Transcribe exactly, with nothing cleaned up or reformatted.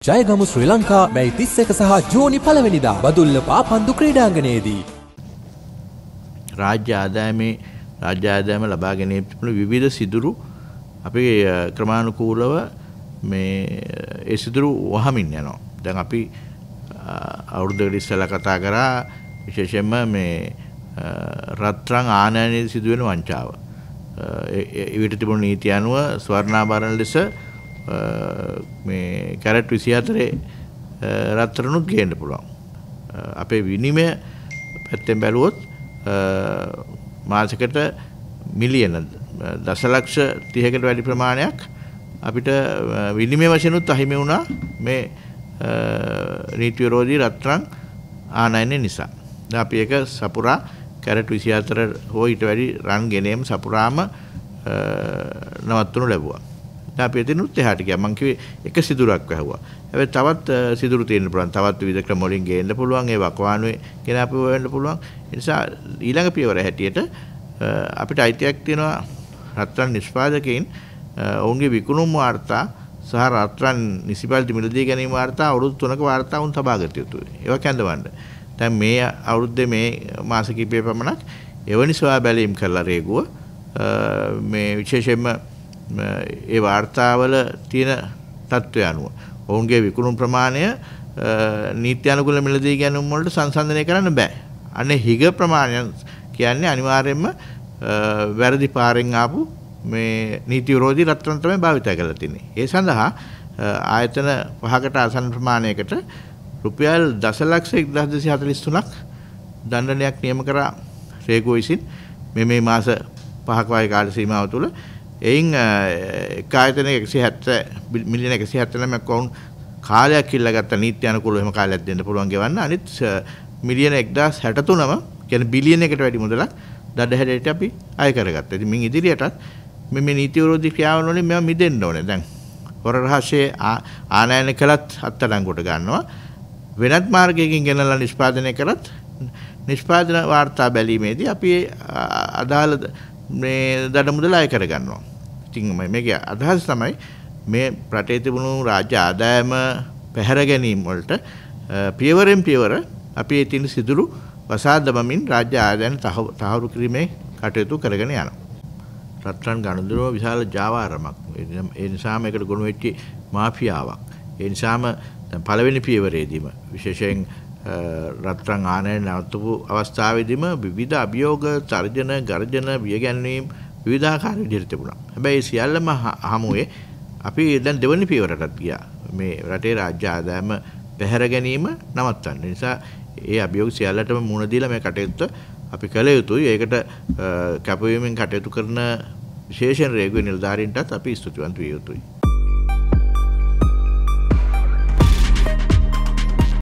ජයගමු ශ්‍රී ලංකා මැයි තිස් එක සහ ජූනි පළවෙනිදා බදුල්ල පාපන්දු ක්‍රීඩාංගණයේදී රාජ්‍ය ආදායමේ රාජ්‍ය ආදායම ලබා ගැනීම පිළිබඳ විවිධ සිදුරු අපි ක්‍රමානුකූලව මේ ඒ සිදුරු වහමින් යනවා. දැන් අපි අවුරුද්දකට ඉස්සෙල්ලා කතා කරා විශේෂයෙන්ම මේ රත්රන් ආනයනයේ සිදුවෙන වංචාව. ඒ විදිහට තිබුණු නීතිය අනුව ස්වර්ණාභරණ ලෙස මේ කැරට් විසිහතරේ රත්තරනුත් ගේන්න පුළුවන්. අපේ විනිමය පැත්තෙන් බැලුවොත් මාසෙකට මිලියන දශලක්ෂ තිහකට වැඩි ප්‍රමාණයක් අපිට විනිමය වශයෙන්ුත් අහිමි වුණා මේ නීති විරෝධී රත්රන් ආනයනය නිසා. දැන් අපි ඒක සපුරා කැරට් විසිහතර හෝ ඊට වැඩි රන් ගෙනීම සපුරාම නවත්වනු ලැබුවා. දැන් අපි එතනුත් එහාට ගියා. මම කිව්වේ එක සිදුරක් වැහුවා. හැබැයි තවත් සිදුරු තියෙන්න පුළුවන්. තවත් විවිධ ක්‍රම වලින් ගේන්න පුළුවන්. ඒ වකවානුවේ ගෙන අපි වෙන්න පුළුවන්. ඒ නිසා ඊළඟ පියවර හැටියට අපිට අයිතියක් තියෙනවා රත්රන් නිෂ්පාදකයින් ඔවුන්ගේ විකුණුම් වාර්තා සහ රත්රන් නිසිපල්ටි මිලදී ගැනීම වාර්තා අවුරුදු තුනක වාර්තා වුන් තබා ගත යුතුයි. ඒවා කැඳවන්න. දැන් මේ අවුරුද්දේ මේ මාස කිහිපය පමණක් එවැනි සොයා බැලීම් කරලා රේගුව මේ විශේෂයෙන්ම ඒ වාර්තාවල තියෙන තත්ත්වය අනුව ඔවුන්ගේ විකුණුම් ප්‍රමාණය නීති අනුකූල මිලදී ගැනීම වලට සංසන්දනය කරන්න බෑ. අනේ හිග ප්‍රමාණය කියන්නේ අනිවාර්යයෙන්ම වැරදි පාරෙන් ආපු මේ නීති විරෝධී රත්රන් තමයි භාවිත කරලා තින්නේ. ඒ සඳහා ආයතන පහකට ආසන්න ප්‍රමාණයකට රුපියල් දශලක්ෂ එක්දහස් දෙසිය හතළිස් තුනක් දණ්ඩනයක් නියම කරා රේගුව විසින් මේ මේ මාස පහක වගේ කාල සීමාව තුළ. එයින් එක ආයතනයක එකසිය හැත්තෑ මිලියන එකසිය හැත්තෑ නවයක් වුන් කාලයක් ඉල්ලගත්ත නීති අනුකූලව එහෙම කාලයක් දෙන්න පුළුවන් ගෙවන්න. අනිත් මිලියන එක්දහස් හැට තුනම කියන්නේ බිලියන එකට වැඩි මුදලක් දඩ හැඩයට අපි අය කරගත්තා. ඉතින් මින් ඉදිරියටත් මේ මේ නීති විරෝධී ක්‍රියාවන් වලින් මේවා මිදෙන්න ඕනේ. දැන් හොර රහසේ ආනයන කළත් අත්අඩංගුවට ගන්නවා. වෙනත් මාර්ගයකින් ගෙනලා නිෂ්පාදනය කරත් නිෂ්පාදන වාර්තා බැලීමේදී අපි අදාළ මේ දඩ මුදල අය කරගන්නවා. ඉතින් මේකේ අදහස තමයි මේ රටේ තිබුණු රාජ්‍ය ආදායම පැහැර ගැනීම වලට පියවරෙන් පියවර අපි ඒ තියෙන සිදුරු වසා දමමින් රාජ්‍ය ආදායම තහවුරු කිරීමේ කටයුතු කරගෙන යනවා. රත්රන් ගනුදෙනුව විශාල ජාවාරමක්. ඒ නිසාම ඒකට ගොනු වෙච්ච මාෆියාවක්. ඒ නිසාම දැන් පළවෙනි පියවරේදීම විශේෂයෙන් රත්රන් ආනයන නවත්වපු අවස්ථාවේදීම විවිධ අභියෝග, තර්ජන, ගර්ජන, බියගැන්වීම් විවිධාකාර විදිහට තිබුණා. හැබැයි සියල්ලම හමුවේ අපි දැන් දෙවෙනි පියවරටත් ගියා. මේ රටේ රාජ්‍ය ආදායම පැහැර ගැනීම නවත්තන්න. ඒ නිසා ඒ අභියෝග සියල්ලටම මුහුණ දීලා මේ කටයුත්ත අපි කළ යුතුයි. ඒකට කැපවීමෙන් කටයුතු කරන විශේෂයෙන් රේගුවේ නිලධාරීන්ටත් අපි ස්තුතිවන්ත විය යුතුයි.